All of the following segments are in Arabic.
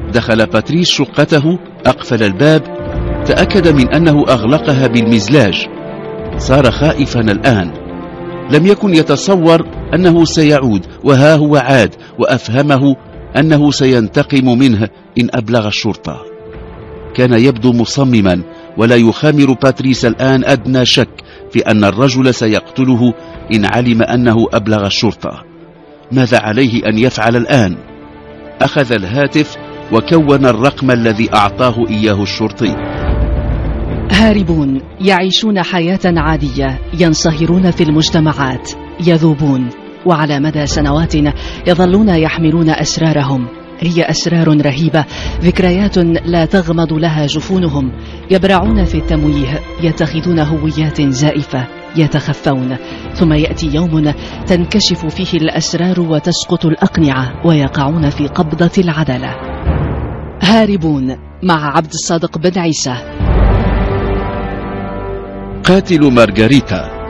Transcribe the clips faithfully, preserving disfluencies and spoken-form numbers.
دخل باتريس شقته، أقفل الباب، تأكد من أنه أغلقها بالمزلاج. صار خائفا الآن، لم يكن يتصور أنه سيعود، وها هو عاد، وأفهمه أنه سينتقم منه إن أبلغ الشرطة. كان يبدو مصمما، ولا يخامر باتريس الآن أدنى شك في أن الرجل سيقتله إن علم أنه أبلغ الشرطة. ماذا عليه أن يفعل الآن؟ أخذ الهاتف وكون الرقم الذي أعطاه إياه الشرطي. هاربون يعيشون حياة عادية، ينصهرون في المجتمعات، يذوبون، وعلى مدى سنوات يظلون يحملون أسرارهم. هي أسرار رهيبة، ذكريات لا تغمض لها جفونهم. يبرعون في التمويه، يتخذون هويات زائفة، يتخفون. ثم يأتي يوم تنكشف فيه الأسرار وتسقط الأقنعة، ويقعون في قبضة العدالة. هاربون مع عبد الصادق بن عيسى. قاتل مارغاريتا.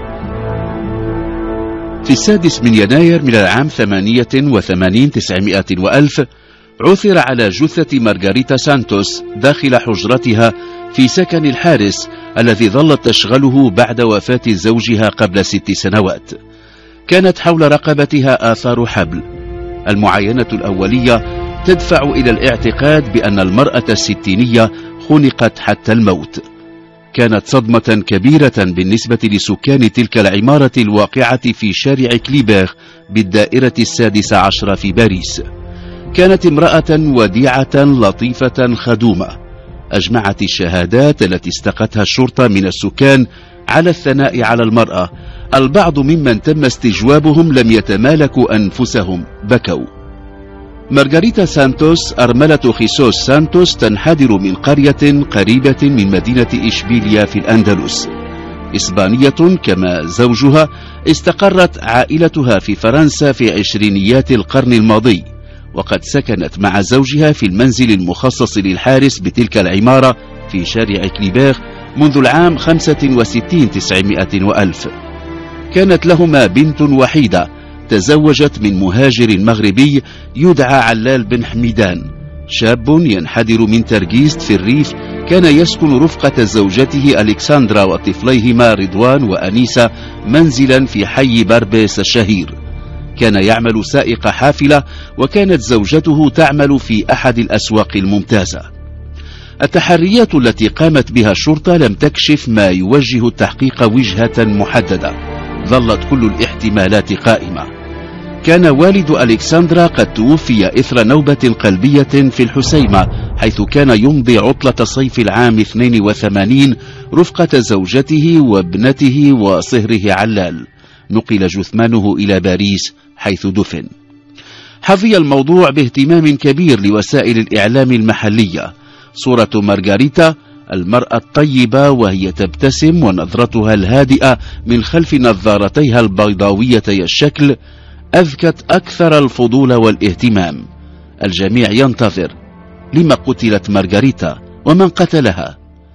في السادس من يناير من العام ثمانية وثمانين تسعمائة وألف عثر على جثة مارغاريتا سانتوس داخل حجرتها في سكن الحارس الذي ظلت تشغله بعد وفاة زوجها قبل ست سنوات. كانت حول رقبتها آثار حبل. المعاينة الأولية تدفع إلى الاعتقاد بأن المرأة الستينية خنقت حتى الموت. كانت صدمة كبيرة بالنسبة لسكان تلك العمارة الواقعة في شارع كليبير بالدائرة السادسة عشر في باريس. كانت امرأة وديعة لطيفة خدومة. أجمعت الشهادات التي استقتها الشرطة من السكان على الثناء على المرأة. البعض ممن تم استجوابهم لم يتمالكوا أنفسهم، بكوا. مارغاريتا سانتوس أرملة خيسوس سانتوس تنحدر من قرية قريبة من مدينة إشبيليا في الأندلس. إسبانية كما زوجها. استقرت عائلتها في فرنسا في عشرينيات القرن الماضي، وقد سكنت مع زوجها في المنزل المخصص للحارس بتلك العمارة في شارع كليبير منذ العام خمسة وستين تسعمائة وألف. كانت لهما بنت وحيدة تزوجت من مهاجر مغربي يدعى علال بن حميدان، شاب ينحدر من ترجيست في الريف. كان يسكن رفقة زوجته ألكسندرا وطفليهما رضوان وأنيسة منزلا في حي بربيس الشهير. كان يعمل سائق حافلة، وكانت زوجته تعمل في أحد الأسواق الممتازة. التحريات التي قامت بها الشرطة لم تكشف ما يوجه التحقيق وجهة محددة. ظلت كل الاحتمالات قائمة. كان والد ألكسندرا قد توفي إثر نوبة قلبية في الحسيمة، حيث كان يمضي عطلة صيف العام اثنين وثمانين رفقة زوجته وابنته وصهره علال. نقل جثمانه إلى باريس حيث دفن. حظي الموضوع باهتمام كبير لوسائل الإعلام المحلية. صورة مارغاريتا المرأة الطيبة وهي تبتسم ونظرتها الهادئة من خلف نظارتيها البيضاويتي الشكل أذكت أكثر الفضول والاهتمام. الجميع ينتظر لما قتلت مارغاريتا ومن قتلها.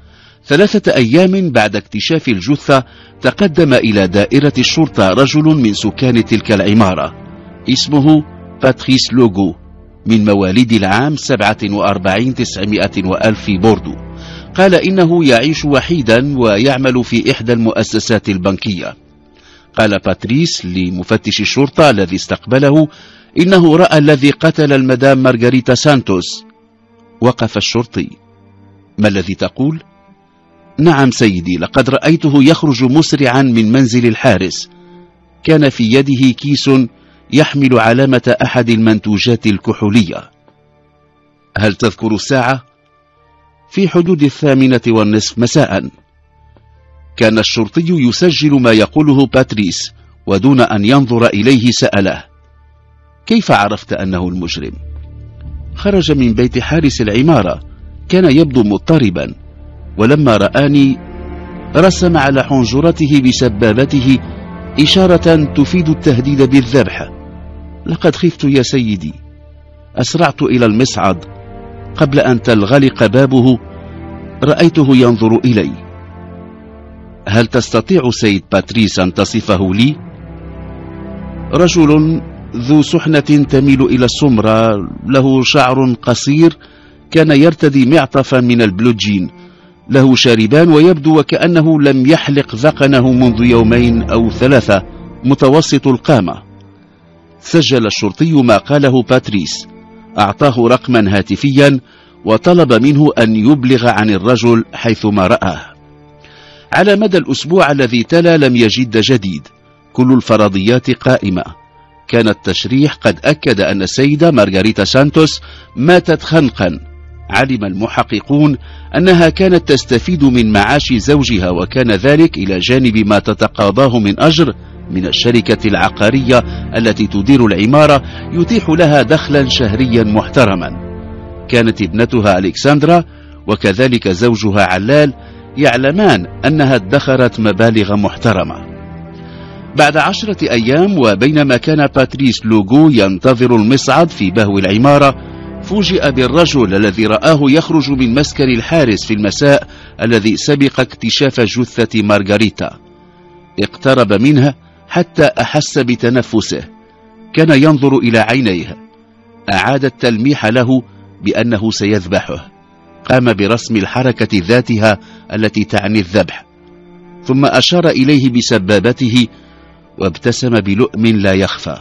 ثلاثة أيام بعد اكتشاف الجثة تقدم إلى دائرة الشرطة رجل من سكان تلك العمارة، اسمه باتريس لوغو، من مواليد العام سبعة وأربعين تسعمائة وألف في بوردو. قال إنه يعيش وحيدا ويعمل في إحدى المؤسسات البنكية. قال باتريس لمفتش الشرطة الذي استقبله إنه رأى الذي قتل المدام مارغاريتا سانتوس. وقف الشرطي. ما الذي تقول؟ نعم سيدي، لقد رأيته يخرج مسرعا من منزل الحارس. كان في يده كيس يحمل علامة أحد المنتوجات الكحولية. هل تذكر الساعة؟ في حدود الثامنة والنصف مساء. كان الشرطي يسجل ما يقوله باتريس، ودون أن ينظر إليه سأله: كيف عرفت أنه المجرم؟ خرج من بيت حارس العمارة، كان يبدو مضطربا، ولما رآني رسم على حنجرته بسبابته إشارة تفيد التهديد بالذبح. لقد خفت يا سيدي، أسرعت إلى المصعد. قبل أن تنغلق بابه رأيته ينظر إلي. هل تستطيع سيد باتريس أن تصفه لي؟ رجل ذو سحنة تميل إلى السمرة، له شعر قصير كان يرتدي معطفا من البلوجين، له شاربان ويبدو وكأنه لم يحلق ذقنه منذ يومين أو ثلاثة، متوسط القامة. سجل الشرطي ما قاله باتريس، أعطاه رقما هاتفيا وطلب منه أن يبلغ عن الرجل حيثما رآه. على مدى الأسبوع الذي تلا لم يجد جديد، كل الفرضيات قائمة. كان التشريح قد أكد أن السيدة مارغاريتا سانتوس ماتت خنقا. علم المحققون أنها كانت تستفيد من معاش زوجها، وكان ذلك إلى جانب ما تتقاضاه من أجر من الشركة العقارية التي تدير العمارة، يتيح لها دخلا شهريا محترما. كانت ابنتها ألكسندرا وكذلك زوجها علال يعلمان أنها ادخرت مبالغ محترمة. بعد عشرة أيام، وبينما كان باتريس لوغو ينتظر المصعد في بهو العمارة، فوجئ بالرجل الذي رآه يخرج من مسكن الحارس في المساء الذي سبق اكتشاف جثة مارغاريتا. اقترب منها حتى أحس بتنفسه، كان ينظر إلى عينيه. أعاد التلميح له بأنه سيذبحه. قام برسم الحركة ذاتها التي تعني الذبح، ثم أشار إليه بسبابته وابتسم بلؤم لا يخفى.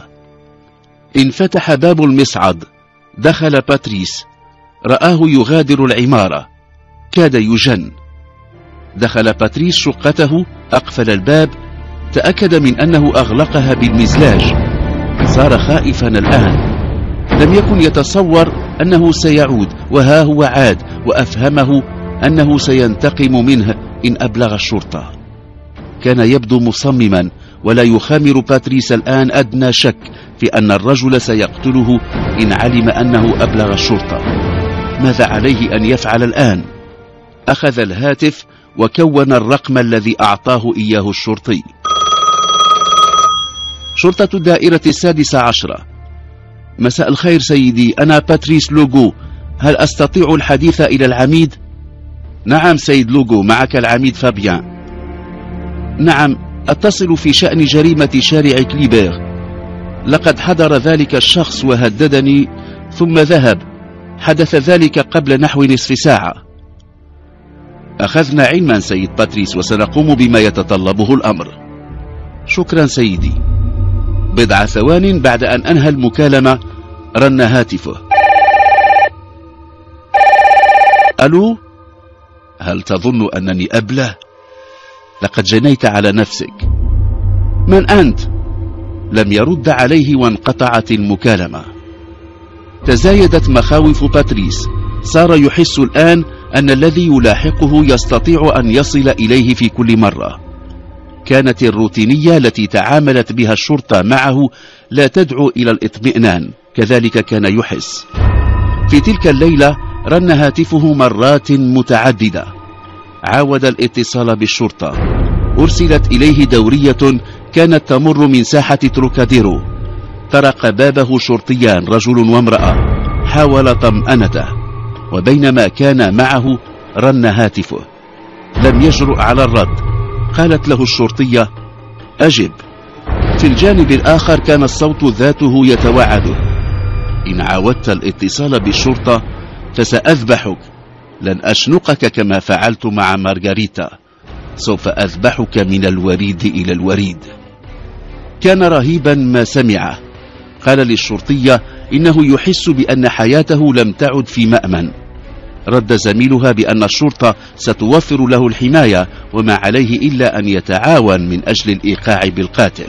انفتح باب المصعد، دخل باتريس، رآه يغادر العمارة، كاد يجن. دخل باتريس شقته، أقفل الباب، تأكد من أنه أغلقها بالمزلاج. صار خائفا الآن، لم يكن يتصور أنه سيعود، وها هو عاد، وأفهمه أنه سينتقم منه إن أبلغ الشرطة. كان يبدو مصمما، ولا يخامر باتريس الآن أدنى شك في أن الرجل سيقتله إن علم أنه أبلغ الشرطة. ماذا عليه أن يفعل الآن؟ أخذ الهاتف وكون الرقم الذي أعطاه إياه الشرطي. شرطة الدائرة السادسة عشرة. مساء الخير سيدي، أنا باتريس لوغو، هل أستطيع الحديث إلى العميد؟ نعم سيد لوغو، معك العميد فابيان. نعم، أتصل في شأن جريمة شارع كليبير. لقد حضر ذلك الشخص وهددني ثم ذهب. حدث ذلك قبل نحو نصف ساعة. أخذنا علما سيد باتريس، وسنقوم بما يتطلبه الأمر. شكرا سيدي. بضع ثوان بعد أن أنهى المكالمة رن هاتفه. ألو، هل تظن أنني أبله؟ لقد جنيت على نفسك. من أنت؟ لم يرد عليه وانقطعت المكالمة. تزايدت مخاوف باتريس، صار يحس الآن أن الذي يلاحقه يستطيع أن يصل إليه في كل مرة. كانت الروتينية التي تعاملت بها الشرطة معه لا تدعو إلى الاطمئنان، كذلك كان يحس. في تلك الليلة رن هاتفه مرات متعددة. عاود الاتصال بالشرطة. أرسلت إليه دورية كانت تمر من ساحة تروكاديرو. طرق بابه شرطيان، رجل وامرأة. حاول طمأنته، وبينما كان معه رن هاتفه. لم يجرؤ على الرد. قالت له الشرطية: أجب. في الجانب الآخر كان الصوت ذاته يتوعده: إن عاودت الاتصال بالشرطة فسأذبحك. لن أشنقك كما فعلت مع مارغاريتا، سوف أذبحك من الوريد إلى الوريد. كان رهيبا ما سمعه. قال للشرطية إنه يحس بأن حياته لم تعد في مأمن. رد زميلها بأن الشرطة ستوفر له الحماية، وما عليه إلا أن يتعاون من أجل الإيقاع بالقاتل.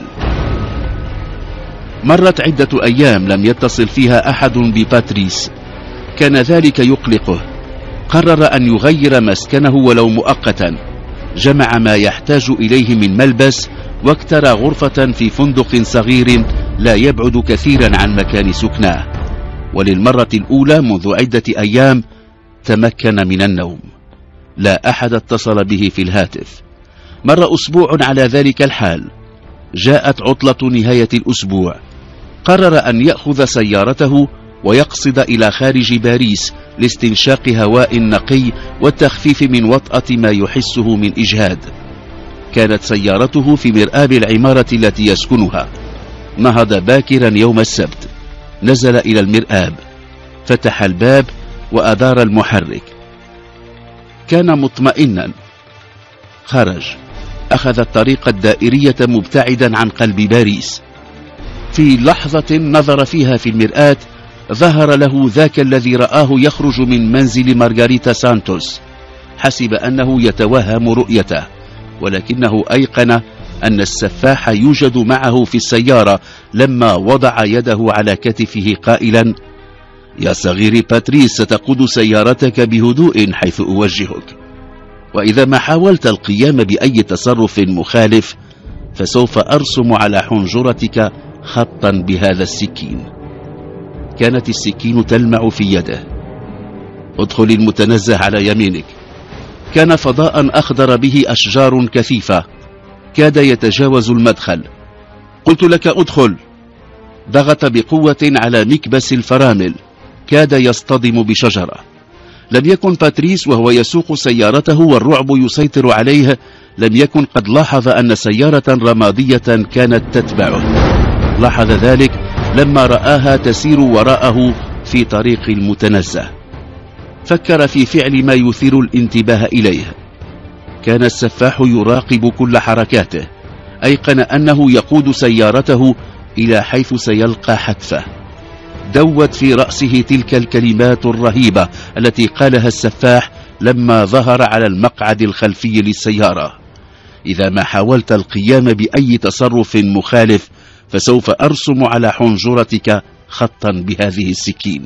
مرت عدة أيام لم يتصل فيها أحد بباتريس. كان ذلك يقلقه. قرر أن يغير مسكنه ولو مؤقتا. جمع ما يحتاج إليه من ملبس، واكترى غرفة في فندق صغير لا يبعد كثيرا عن مكان سكناه. وللمرة الأولى منذ عدة أيام تمكن من النوم. لا أحد اتصل به في الهاتف. مر أسبوع على ذلك الحال. جاءت عطلة نهاية الأسبوع. قرر أن يأخذ سيارته ويقصد إلى خارج باريس لاستنشاق هواء نقي والتخفيف من وطأة ما يحسه من إجهاد. كانت سيارته في مرآب العمارة التي يسكنها. نهض باكرا يوم السبت. نزل إلى المرآب، فتح الباب، وأدار المحرك. كان مطمئنا. خرج، أخذ الطريق الدائرية مبتعدا عن قلب باريس. في لحظة نظر فيها في المرآة ظهر له ذاك الذي رآه يخرج من منزل مارغاريتا سانتوس. حسب أنه يتوهم رؤيته، ولكنه أيقن أن السفاح يوجد معه في السيارة لما وضع يده على كتفه قائلا: يا صغيري باتريس، ستقود سيارتك بهدوء حيث أوجهك، وإذا ما حاولت القيام بأي تصرف مخالف فسوف أرسم على حنجرتك خطا بهذا السكين. كانت السكين تلمع في يده. ادخل المتنزه على يمينك. كان فضاء أخضر به أشجار كثيفة، كاد يتجاوز المدخل. قلت لك ادخل. ضغط بقوة على مكبس الفرامل، كاد يصطدم بشجرة. لم يكن باتريس وهو يسوق سيارته والرعب يسيطر عليه لم يكن قد لاحظ أن سيارة رمادية كانت تتبعه. لاحظ ذلك لما رآها تسير وراءه في طريق المتنزه. فكر في فعل ما يثير الانتباه إليه. كان السفاح يراقب كل حركاته. أيقن أنه يقود سيارته إلى حيث سيلقى حتفه. دوت في رأسه تلك الكلمات الرهيبة التي قالها السفاح لما ظهر على المقعد الخلفي للسيارة: إذا ما حاولت القيام بأي تصرف مخالف فسوف أرسم على حنجرتك خطا بهذه السكين.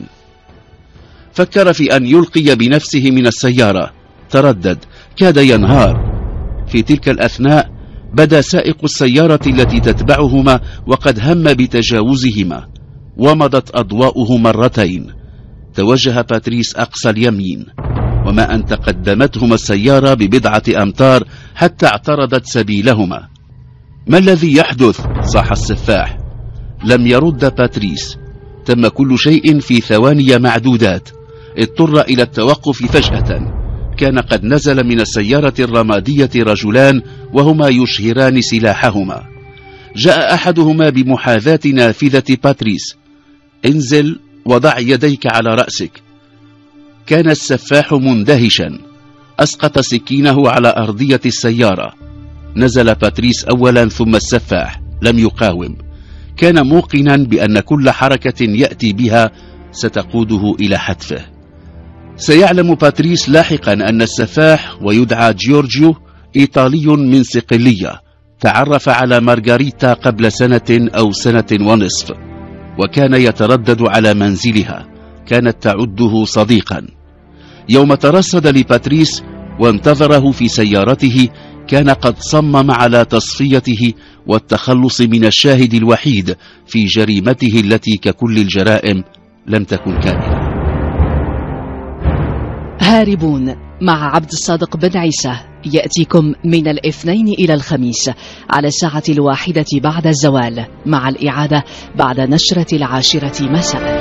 فكر في أن يلقي بنفسه من السيارة. تردد، كاد ينهار. في تلك الأثناء بدا سائق السيارة التي تتبعهما وقد هم بتجاوزهما، ومضت أضواؤه مرتين. توجه باتريس أقصى اليمين، وما أن تقدمتهما السيارة ببضعة أمتار حتى اعترضت سبيلهما. ما الذي يحدث؟ صاح السفاح. لم يرد باتريس. تم كل شيء في ثواني معدودات. اضطر إلى التوقف فجأة. كان قد نزل من السيارة الرمادية رجلان وهما يشهران سلاحهما. جاء أحدهما بمحاذاة نافذة باتريس. انزل وضع يديك على رأسك. كان السفاح مندهشا. أسقط سكينه على أرضية السيارة. نزل باتريس أولا ثم السفاح. لم يقاوم. كان موقنا بأن كل حركة يأتي بها ستقوده إلى حتفه. سيعلم باتريس لاحقا أن السفاح، ويدعى جيورجيو، إيطالي من صقلية، تعرف على مارغاريتا قبل سنة أو سنة ونصف، وكان يتردد على منزلها. كانت تعده صديقا. يوم ترصد لباتريس وانتظره في سيارته كان قد صمم على تصفيته والتخلص من الشاهد الوحيد في جريمته التي ككل الجرائم لم تكن كاملة. هاربون مع عبد الصادق بن عيسى يأتيكم من الاثنين إلى الخميس على الساعة الواحدة بعد الزوال، مع الإعادة بعد نشرة العاشرة مساء.